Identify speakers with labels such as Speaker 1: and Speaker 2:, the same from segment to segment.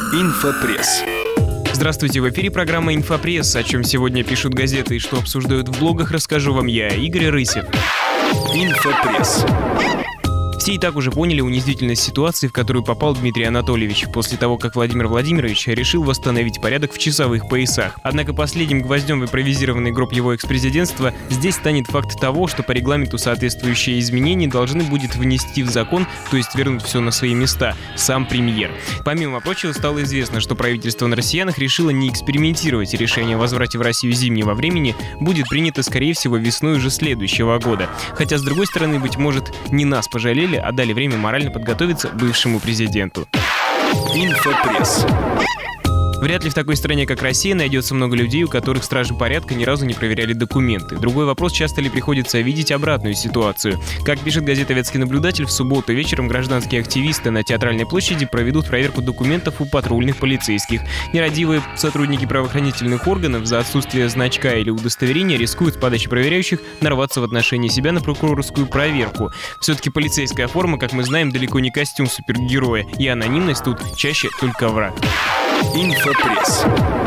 Speaker 1: Инфопресс.
Speaker 2: Здравствуйте, в эфире программа «Инфопресс». О чем сегодня пишут газеты и что обсуждают в блогах, расскажу вам я, Игорь Рысев.
Speaker 1: Инфопресс.
Speaker 2: Все и так уже поняли унизительность ситуации, в которую попал Дмитрий Анатольевич, после того, как Владимир Владимирович решил восстановить порядок в часовых поясах. Однако последним гвоздем в импровизированный гроб его экс-президентства здесь станет факт того, что по регламенту соответствующие изменения должны будет внести в закон, то есть вернуть все на свои места, сам премьер. Помимо прочего, стало известно, что правительство на россиянах решило не экспериментировать, и решение о возврате в Россию зимнего времени будет принято, скорее всего, весной уже следующего года. Хотя, с другой стороны, быть может, не нас пожалели, а дали время морально подготовиться бывшему президенту.
Speaker 1: Инфопресс.
Speaker 2: Вряд ли в такой стране, как Россия, найдется много людей, у которых стражи порядка ни разу не проверяли документы. Другой вопрос, часто ли приходится видеть обратную ситуацию. Как пишет газета «Ветский наблюдатель», в субботу вечером гражданские активисты на Театральной площади проведут проверку документов у патрульных полицейских. Нерадивые сотрудники правоохранительных органов за отсутствие значка или удостоверения рискуют с подачи проверяющих нарваться в отношении себя на прокурорскую проверку. Все-таки полицейская форма, как мы знаем, далеко не костюм супергероя, и анонимность тут чаще только враг.
Speaker 1: Инфопресс.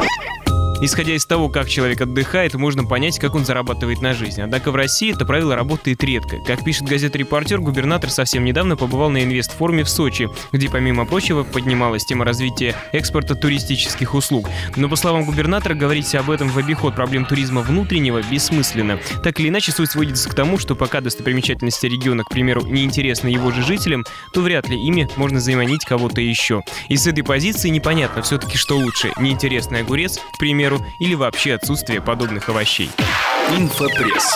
Speaker 2: Исходя из того, как человек отдыхает, можно понять, как он зарабатывает на жизнь. Однако в России это правило работает редко. Как пишет газета «Репортер», губернатор совсем недавно побывал на инвестфоруме в Сочи, где, помимо прочего, поднималась тема развития экспорта туристических услуг. Но, по словам губернатора, говорить об этом в обиход проблем туризма внутреннего бессмысленно. Так или иначе, суть сводится к тому, что пока достопримечательности региона, к примеру, не интересны его же жителям, то вряд ли ими можно заманить кого-то еще. И с этой позиции непонятно все-таки, что лучше – неинтересный огурец, к примеру, или вообще отсутствие подобных овощей.
Speaker 1: Инфопресс.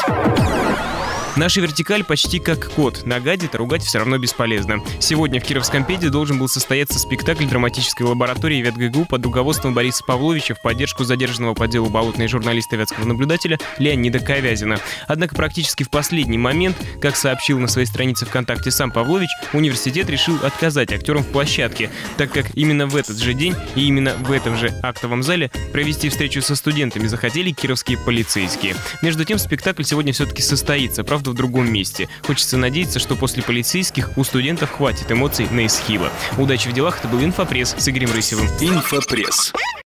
Speaker 2: Наша вертикаль почти как кот. Нагадит, а ругать все равно бесполезно. Сегодня в Кировском Педе должен был состояться спектакль драматической лаборатории ВетГГУ под руководством Бориса Павловича в поддержку задержанного по делу болотной журналиста Вятского наблюдателя Леонида Ковязина. Однако практически в последний момент, как сообщил на своей странице ВКонтакте сам Павлович, университет решил отказать актерам в площадке, так как именно в этот же день и именно в этом же актовом зале провести встречу со студентами захотели кировские полицейские. Между тем, спектакль сегодня все-таки состоится, правда, в другом месте. Хочется надеяться, что после полицейских у студентов хватит эмоций на Эсхила. Удачи в делах, это был Инфопресс с Игорем Рысевым.
Speaker 1: Инфопресс.